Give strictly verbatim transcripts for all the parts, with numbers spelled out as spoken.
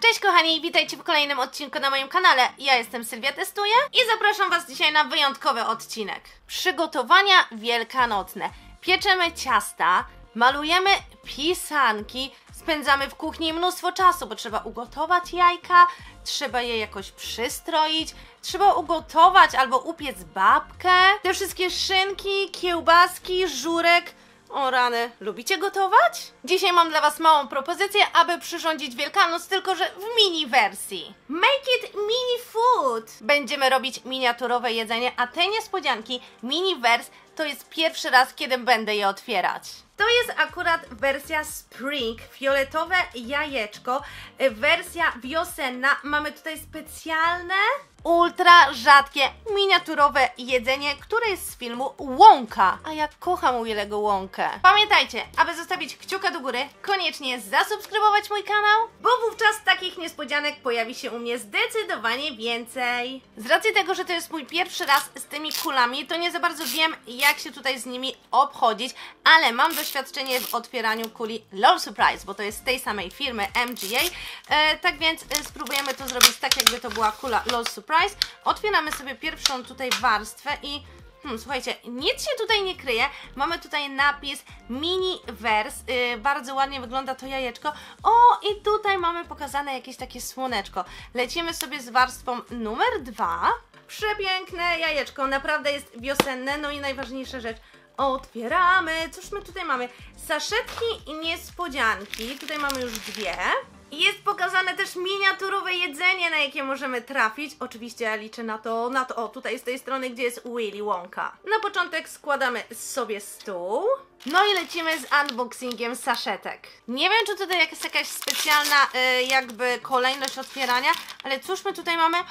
Cześć kochani, witajcie w kolejnym odcinku na moim kanale. Ja jestem Sylwia Testuje i zapraszam Was dzisiaj na wyjątkowy odcinek. Przygotowania wielkanocne. Pieczemy ciasta, malujemy pisanki, spędzamy w kuchni mnóstwo czasu, bo trzeba ugotować jajka, trzeba je jakoś przystroić, trzeba ugotować albo upiec babkę. Te wszystkie szynki, kiełbaski, żurek. O rany, lubicie gotować? Dzisiaj mam dla Was małą propozycję, aby przyrządzić Wielkanoc, tylko że w mini wersji. Make it mini food! Będziemy robić miniaturowe jedzenie, a te niespodzianki, mini wers, to jest pierwszy raz, kiedy będę je otwierać. To jest akurat wersja Spring, fioletowe jajeczko, wersja wiosenna. Mamy tutaj specjalne, ultra rzadkie, miniaturowe jedzenie, które jest z filmu Łąka. A ja kocham uwielego Łąkę. Pamiętajcie, aby zostawić kciuka do góry, koniecznie zasubskrybować mój kanał, bo wówczas takich niespodzianek pojawi się u mnie zdecydowanie więcej. Z racji tego, że to jest mój pierwszy raz z tymi kulami, to nie za bardzo wiem, jak się tutaj z nimi obchodzić, ale mam doświadczenie w otwieraniu kuli LOL Surprise, bo to jest z tej samej firmy M G A, e, tak więc e, spróbujemy to zrobić tak, jakby to była kula LOL Surprise. Otwieramy sobie pierwszą tutaj warstwę i hmm, słuchajcie, nic się tutaj nie kryje. Mamy tutaj napis mini vers, yy, bardzo ładnie wygląda to jajeczko. O, i tutaj mamy pokazane jakieś takie słoneczko. Lecimy sobie z warstwą numer dwa. Przepiękne jajeczko, naprawdę jest wiosenne. No i najważniejsza rzecz, otwieramy. Cóż my tutaj mamy? Saszetki i niespodzianki. Tutaj mamy już dwie. Jest pokazane też miniaturowe jedzenie, na jakie możemy trafić. Oczywiście ja liczę na to, na to, o tutaj z tej strony, gdzie jest Willy Wonka. Na początek składamy sobie stół. No i lecimy z unboxingiem saszetek. Nie wiem, czy tutaj jest jakaś specjalna y, jakby kolejność otwierania, ale cóż my tutaj mamy?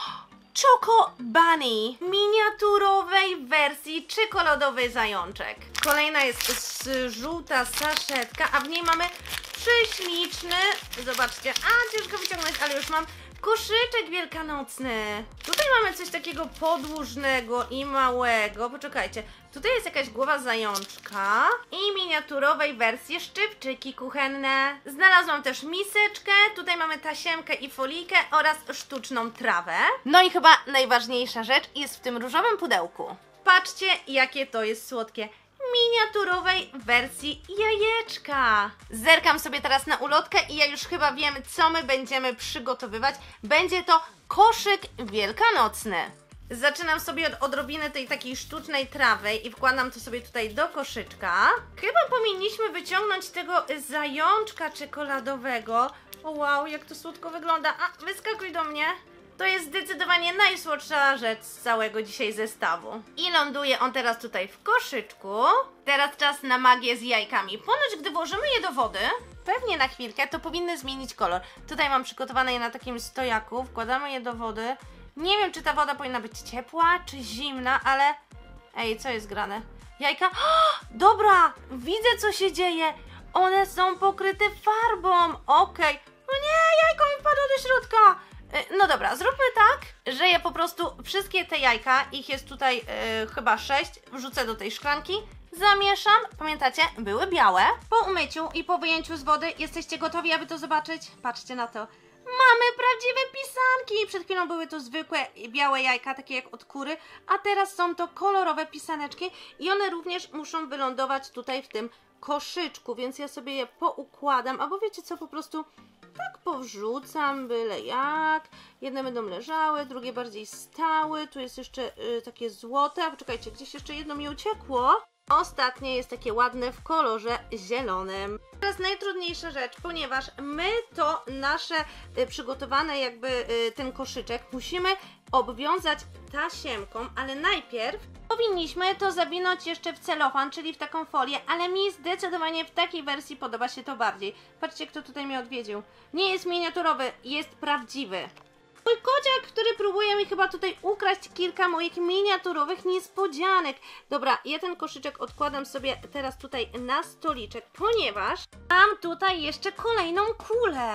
Choco Bunny, miniaturowej wersji czekoladowy zajączek. Kolejna jest żółta saszetka, a w niej mamy prześliczny, zobaczcie, a ciężko wyciągnąć, ale już mam koszyczek wielkanocny. Tutaj mamy coś takiego podłużnego i małego, poczekajcie, tutaj jest jakaś głowa zajączka i miniaturowej wersji szczypczyki kuchenne. Znalazłam też miseczkę, tutaj mamy tasiemkę i folijkę oraz sztuczną trawę. No i chyba najważniejsza rzecz jest w tym różowym pudełku. Patrzcie, jakie to jest słodkie. Miniaturowej wersji jajeczka. Zerkam sobie teraz na ulotkę i ja już chyba wiem, co my będziemy przygotowywać. Będzie to koszyk wielkanocny. Zaczynam sobie od odrobiny tej takiej sztucznej trawy i wkładam to sobie tutaj do koszyczka. Chyba powinniśmy wyciągnąć tego zajączka czekoladowego. O wow, jak to słodko wygląda. A, wyskakuj do mnie. To jest zdecydowanie najsłodsza rzecz z całego dzisiaj zestawu. I ląduje on teraz tutaj w koszyczku. Teraz czas na magię z jajkami. Ponoć gdy włożymy je do wody, pewnie na chwilkę, to powinny zmienić kolor. Tutaj mam przygotowane je na takim stojaku. Wkładamy je do wody. Nie wiem, czy ta woda powinna być ciepła, czy zimna, ale... Ej, co jest grane? Jajka... O, dobra! Widzę, co się dzieje. One są pokryte farbą. Okej. Okay. O nie, jajko mi wpadło do środka. No dobra, zróbmy tak, że ja po prostu wszystkie te jajka, ich jest tutaj yy, chyba sześć, wrzucę do tej szklanki, zamieszam. Pamiętacie, były białe. Po umyciu i po wyjęciu z wody jesteście gotowi, aby to zobaczyć? Patrzcie na to. Mamy prawdziwe pisanki! Przed chwilą były to zwykłe białe jajka, takie jak od kury, a teraz są to kolorowe pisaneczki i one również muszą wylądować tutaj w tym koszyczku, więc ja sobie je poukładam, albo wiecie co, po prostu tak powrzucam, byle jak. Jedne będą leżały, drugie bardziej stały. Tu jest jeszcze y, takie złote. A poczekajcie, gdzieś jeszcze jedno mi uciekło. Ostatnie jest takie ładne w kolorze zielonym. Teraz najtrudniejsza rzecz, ponieważ my to nasze y, przygotowane jakby y, ten koszyczek musimy obwiązać tasiemką, ale najpierw powinniśmy to zawinąć jeszcze w celofan, czyli w taką folię, ale mi zdecydowanie w takiej wersji podoba się to bardziej. Patrzcie, kto tutaj mnie odwiedził. Nie jest miniaturowy, jest prawdziwy. Mój kociak, który próbuje mi chyba tutaj ukraść kilka moich miniaturowych niespodzianek. Dobra, ja ten koszyczek odkładam sobie teraz tutaj na stoliczek, ponieważ mam tutaj jeszcze kolejną kulę.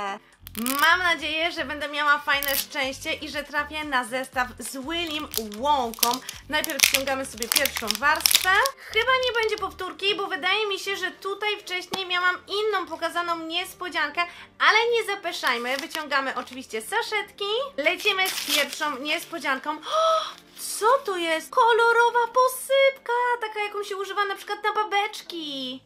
Mam nadzieję, że będę miała fajne szczęście i że trafię na zestaw z Willim Wonką. Najpierw ściągamy sobie pierwszą warstwę. Chyba nie będzie powtórki, bo wydaje mi się, że tutaj wcześniej miałam inną pokazaną niespodziankę, ale nie zapeszajmy. Wyciągamy oczywiście saszetki. Lecimy z pierwszą niespodzianką. O, co to jest? Kolorowa posypka, taka jaką się używa na przykład na babeczki.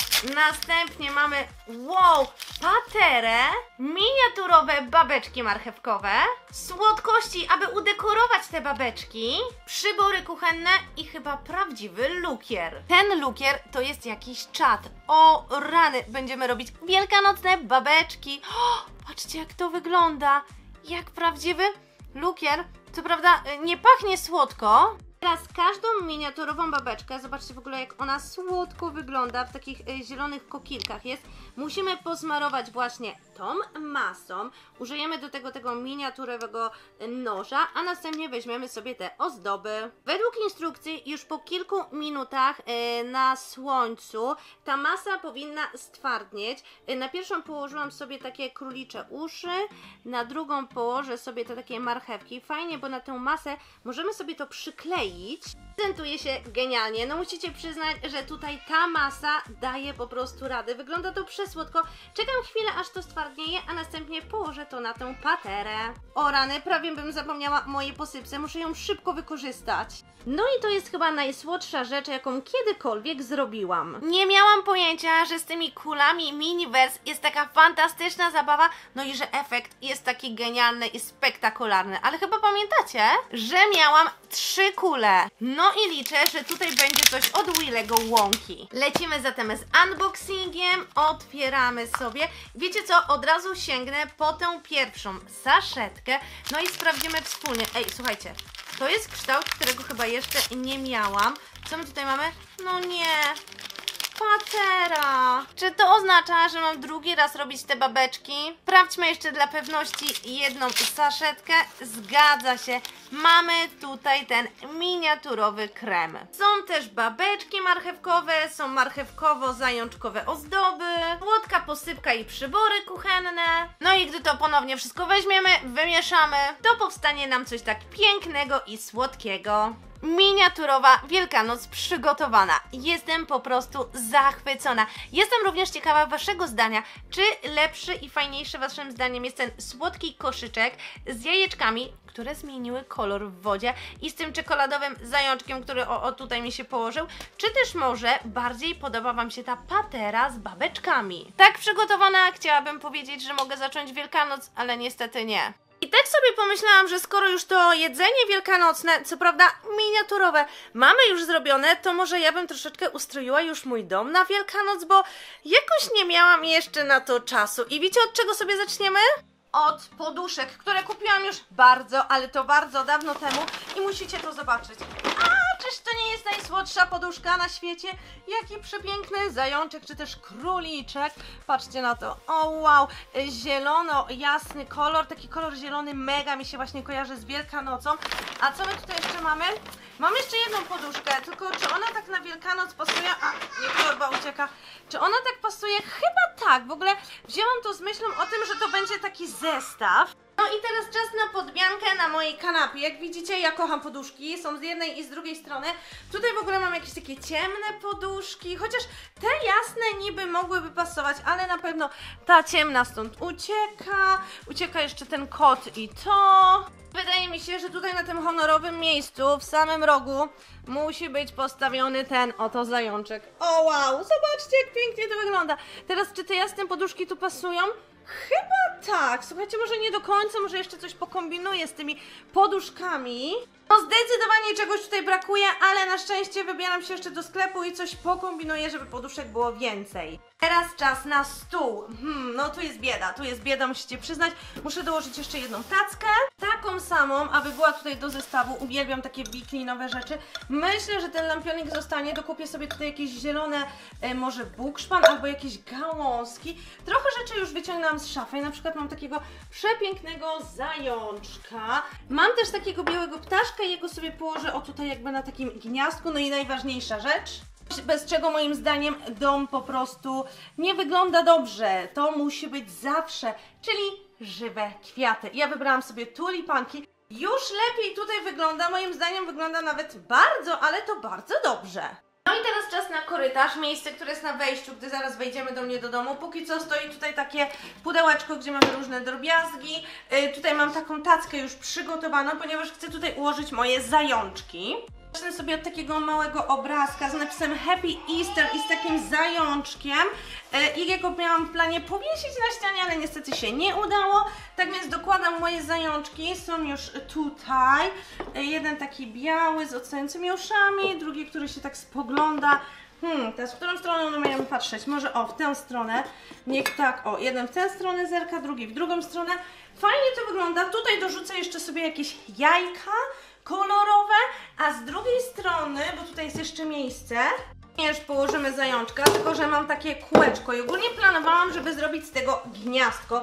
Następnie mamy, wow, paterę, miniaturowe babeczki marchewkowe, słodkości, aby udekorować te babeczki, przybory kuchenne i chyba prawdziwy lukier. Ten lukier to jest jakiś czat. O rany, będziemy robić wielkanocne babeczki. O, patrzcie jak to wygląda, jak prawdziwy lukier. Co prawda nie pachnie słodko. Teraz każdą miniaturową babeczkę, zobaczcie w ogóle jak ona słodko wygląda, w takich y, zielonych kokilkach jest. Musimy posmarować właśnie tą masą. Użyjemy do tego tego miniaturowego noża, a następnie weźmiemy sobie te ozdoby. Według instrukcji już po kilku minutach y, na słońcu ta masa powinna stwardnieć. Y, na pierwszą położyłam sobie takie królicze uszy, na drugą położę sobie te takie marchewki. Fajnie, bo na tę masę możemy sobie to przykleić. Prezentuje się genialnie, no musicie przyznać, że tutaj ta masa daje po prostu radę. Wygląda to przesłodko. Czekam chwilę, aż to stwardnieje, a następnie położę to na tę paterę. O rany, prawie bym zapomniała o mojej posypce, muszę ją szybko wykorzystać. No i to jest chyba najsłodsza rzecz, jaką kiedykolwiek zrobiłam. Nie miałam pojęcia, że z tymi kulami Miniverse jest taka fantastyczna zabawa, no i że efekt jest taki genialny i spektakularny. Ale chyba pamiętacie, że miałam trzy kule. No i liczę, że tutaj będzie coś od Willego Wonki. Lecimy zatem z unboxingiem, otwieramy sobie. Wiecie co, od razu sięgnę po tę pierwszą saszetkę, no i sprawdzimy wspólnie. Ej, słuchajcie. To jest kształt, którego chyba jeszcze nie miałam. Co my tutaj mamy? No nie. Patera. Czy to oznacza, że mam drugi raz robić te babeczki? Sprawdźmy jeszcze dla pewności jedną saszetkę. Zgadza się. Mamy tutaj ten miniaturowy krem. Są też babeczki marchewkowe, są marchewkowo-zajączkowe ozdoby, słodka posypka i przybory kuchenne. No i gdy to ponownie wszystko weźmiemy, wymieszamy, to powstanie nam coś tak pięknego i słodkiego. Miniaturowa Wielkanoc przygotowana. Jestem po prostu zachwycona. Jestem również ciekawa waszego zdania, czy lepszy i fajniejszy waszym zdaniem jest ten słodki koszyczek z jajeczkami, które zmieniły kolor w wodzie i z tym czekoladowym zajączkiem, który o, o tutaj mi się położył, czy też może bardziej podoba wam się ta patera z babeczkami. Tak przygotowana chciałabym powiedzieć, że mogę zacząć Wielkanoc, ale niestety nie. I tak sobie pomyślałam, że skoro już to jedzenie wielkanocne, co prawda miniaturowe, mamy już zrobione, to może ja bym troszeczkę ustroiła już mój dom na Wielkanoc, bo jakoś nie miałam jeszcze na to czasu. I wiecie, od czego sobie zaczniemy? Od poduszek, które kupiłam już bardzo, ale to bardzo dawno temu i musicie to zobaczyć. A, czyż to nie jest najsłodsza poduszka na świecie? Jaki przepiękny zajączek, czy też króliczek. Patrzcie na to. O wow, zielono, jasny kolor, taki kolor zielony mega mi się właśnie kojarzy z Wielkanocą. A co my tutaj jeszcze mamy? Mam jeszcze jedną poduszkę, tylko czy ona tak na Wielkanoc pasuje? A, nie, torba ucieka. Czy ona tak pasuje? Chyba tak. W ogóle wzięłam to z myślą o tym, że to będzie taki zestaw. No i teraz czas na podmiankę na mojej kanapie. Jak widzicie, ja kocham poduszki, są z jednej i z drugiej strony. Tutaj w ogóle mam jakieś takie ciemne poduszki, chociaż te jasne niby mogłyby pasować, ale na pewno ta ciemna stąd ucieka. Ucieka jeszcze ten kot i to. Wydaje mi się, że tutaj na tym honorowym miejscu, w samym rogu, musi być postawiony ten oto zajączek. O wow, zobaczcie jak pięknie to wygląda. Teraz czy te jasne poduszki tu pasują? Chyba tak. Słuchajcie, może nie do końca, może jeszcze coś pokombinuję z tymi poduszkami. No zdecydowanie czegoś tutaj brakuje, ale na szczęście wybieram się jeszcze do sklepu i coś pokombinuję, żeby poduszek było więcej. Teraz czas na stół. Hmm, no tu jest bieda, tu jest bieda, musicie przyznać. Muszę dołożyć jeszcze jedną tackę. Taką samą, aby była tutaj do zestawu. Uwielbiam takie wiklinowe rzeczy. Myślę, że ten lampionik zostanie. Dokupię sobie tutaj jakieś zielone, e, może bukszpan albo jakieś gałązki. Trochę rzeczy już wyciągnęłam z szafy. Na przykład mam takiego przepięknego zajączka. Mam też takiego białego ptaszka i jego sobie położę o tutaj jakby na takim gniazdku. No i najważniejsza rzecz, bez czego moim zdaniem dom po prostu nie wygląda dobrze. To musi być zawsze, czyli żywe kwiaty. Ja wybrałam sobie tulipanki. Już lepiej tutaj wygląda, moim zdaniem wygląda nawet bardzo, ale to bardzo dobrze. No i teraz czas na korytarz, miejsce, które jest na wejściu, gdy zaraz wejdziemy do mnie do domu. Póki co stoi tutaj takie pudełeczko, gdzie mamy różne drobiazgi. Yy, tutaj mam taką tackę już przygotowaną, ponieważ chcę tutaj ułożyć moje zajączki. Zacznę sobie od takiego małego obrazka z napisem Happy Easter i z takim zajączkiem. I jego miałam w planie powiesić na ścianie, ale niestety się nie udało. Tak więc dokładam moje zajączki, są już tutaj. Jeden taki biały z odstającymi uszami, drugi, który się tak spogląda. Hmm, teraz w którą stronę one mają patrzeć? Może o, w tę stronę. Niech tak, o, jeden w tę stronę zerka, drugi w drugą stronę. Fajnie to wygląda. Tutaj dorzucę jeszcze sobie jakieś jajka kolorowe, a z drugiej strony, bo tutaj jest jeszcze miejsce, również położymy zajączka, tylko że mam takie kółeczko i ogólnie planowałam, żeby zrobić z tego gniazdko.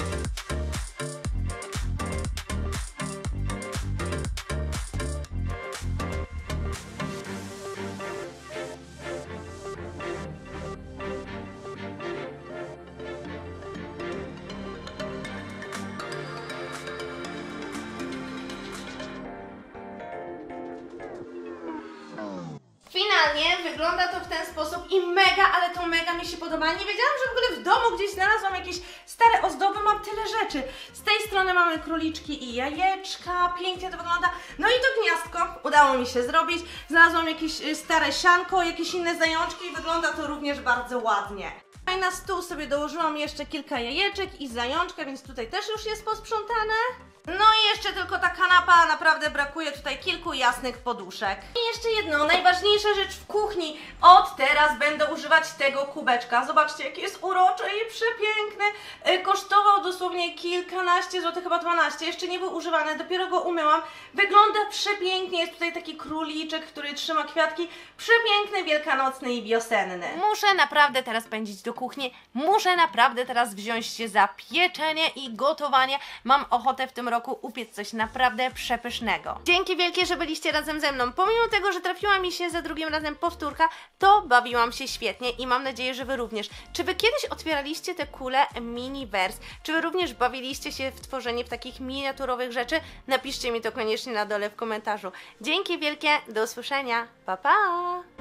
Finalnie wygląda to w ten sposób i mega, ale to mega mi się podoba. Nie wiedziałam, że w ogóle w domu gdzieś znalazłam jakieś stare ozdoby, mam tyle rzeczy. Z tej strony mamy króliczki i jajeczka, pięknie to wygląda. No i to gniazdko udało mi się zrobić. Znalazłam jakieś stare sianko, jakieś inne zajączki i wygląda to również bardzo ładnie. I na stół sobie dołożyłam jeszcze kilka jajeczek i zajączka, więc tutaj też już jest posprzątane. No i jeszcze tylko ta kanapa, naprawdę brakuje tutaj kilku jasnych poduszek. I jeszcze jedno, najważniejsza rzecz w kuchni. Od teraz będę używać tego kubeczka. Zobaczcie, jaki jest uroczy i przepiękny. Kosztował dosłownie kilkanaście złotych, chyba dwanaście. Jeszcze nie był używany, dopiero go umyłam. Wygląda przepięknie, jest tutaj taki króliczek, który trzyma kwiatki. Przepiękny, wielkanocny i wiosenny. Muszę naprawdę teraz pędzić do kuchni. Muszę naprawdę teraz wziąć się za pieczenie i gotowanie. Mam ochotę w tym roku roku upiec coś naprawdę przepysznego. Dzięki wielkie, że byliście razem ze mną. Pomimo tego, że trafiła mi się za drugim razem powtórka, to bawiłam się świetnie i mam nadzieję, że Wy również. Czy Wy kiedyś otwieraliście te kule Miniverse? Czy Wy również bawiliście się w tworzenie w takich miniaturowych rzeczy? Napiszcie mi to koniecznie na dole w komentarzu. Dzięki wielkie, do usłyszenia. Pa, pa!